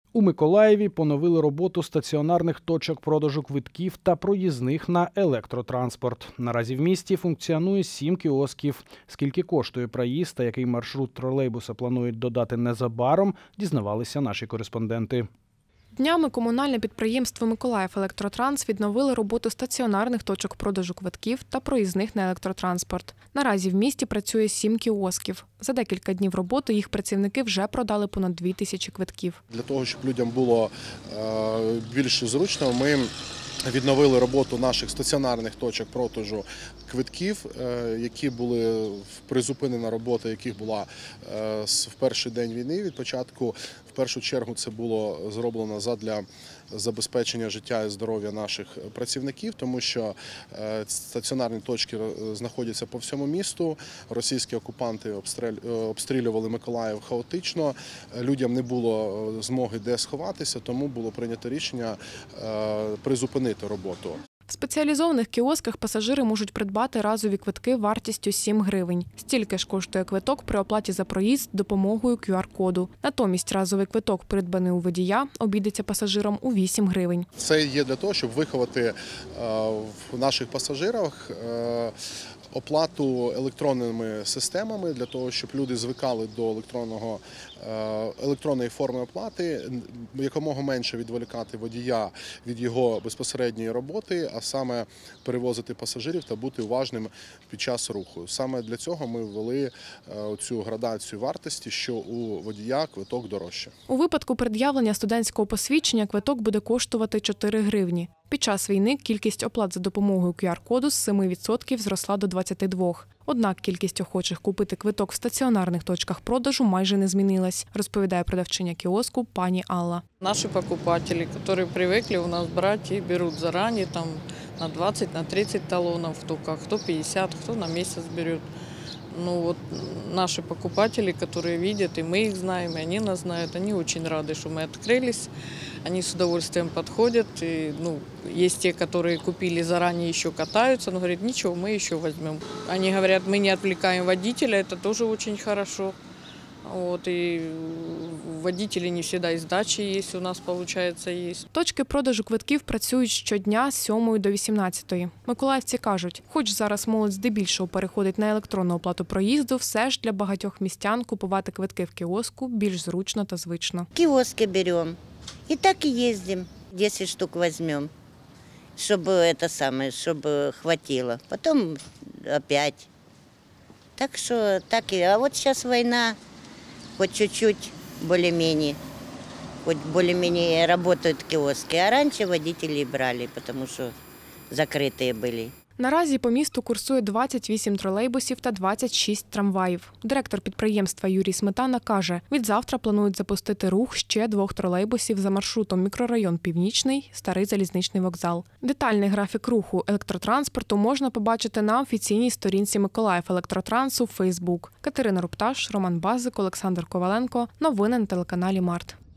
У Миколаєві поновили роботу стаціонарних точок продажу квитків та проїзних на електротранспорт. Наразі в місті функціонує 7 кіосків. Скільки коштує проїзд та який маршрут тролейбуса планують додати незабаром, дізнавалися наші кореспонденти. Днями комунальне підприємство «Миколаївелектротранс» відновили роботу стаціонарних точок продажу квитків та проїзних на електротранспорт. Наразі в місті працює 7 кіосків. За декілька днів роботи їх працівники вже продали понад 2000 квитків. Для того, щоб людям було більш зручно, ми відновили роботу наших стаціонарних точок продажу квитків, які були призупинена робота, яких була в перший день війни. Від початку, в першу чергу, це було зроблено задля забезпечення життя і здоров'я наших працівників, тому що стаціонарні точки знаходяться по всьому місту. Російські окупанти обстрілювали Миколаїв хаотично, людям не було змоги де сховатися, тому було прийнято рішення призупинити роботу. В спеціалізованих кіосках пасажири можуть придбати разові квитки вартістю 7 гривень. Стільки ж коштує квиток при оплаті за проїзд допомогою QR-коду. Натомість разовий квиток, придбаний у водія, обійдеться пасажирам у 8 гривень. Це є для того, щоб виховати в наших пасажирах оплату електронними системами, для того, щоб люди звикали до електронної форми оплати, якомога менше відволікати водія від його безпосередньої роботи, а саме перевозити пасажирів та бути уважним під час руху. Саме для цього ми ввели цю градацію вартості, що у водія квиток дорожче. У випадку пред'явлення студентського посвідчення квиток буде коштувати 4 гривні. Під час війни кількість оплат за допомогою QR-коду з 7% зросла до 22%. Однак кількість охочих купити квиток в стаціонарних точках продажу майже не змінилась, розповідає продавчиня кіоску пані Алла. Наші покупателі, які звикли у нас брати і беруть зарані на 20, на 30 талонів, хто 50, хто на місяць бере. Наши покупатели, которые видят, и мы их знаем, и они нас знают, они очень рады, что мы открылись. Они с удовольствием подходят. И, есть те, которые купили заранее, еще катаются, но говорят, ничего, мы еще возьмем. Они говорят, мы не отвлекаем водителя, это тоже очень хорошо. И водители не всегда и сдачи есть, у нас, получается, есть. Точки продажу квитків працюють щодня з 7 до 18. Миколаївці кажуть, хоч зараз молодь здебільшого переходить на електронну оплату проїзду, все ж для багатьох містян купувати квитки в кіоску більш зручно та звично. Киоски беремо і так і їздимо, 10 штук візьмемо, щоб хватило. Потім опять. Так що так і. А от зараз війна. Хоть чуть-чуть более-менее работают киоски. А раньше водители брали, потому что закрытые были. Наразі по місту курсує 28 тролейбусів та 26 трамваїв. Директор підприємства Юрій Сметана каже, від завтра планують запустити рух ще 2 тролейбусів за маршрутом мікрорайон Північний, Старий залізничний вокзал. Детальний графік руху електротранспорту можна побачити на офіційній сторінці Миколаївелектротранс у Фейсбук. Катерина Рупташ, Роман Базик, Олександр Коваленко. Новини на телеканалі Март.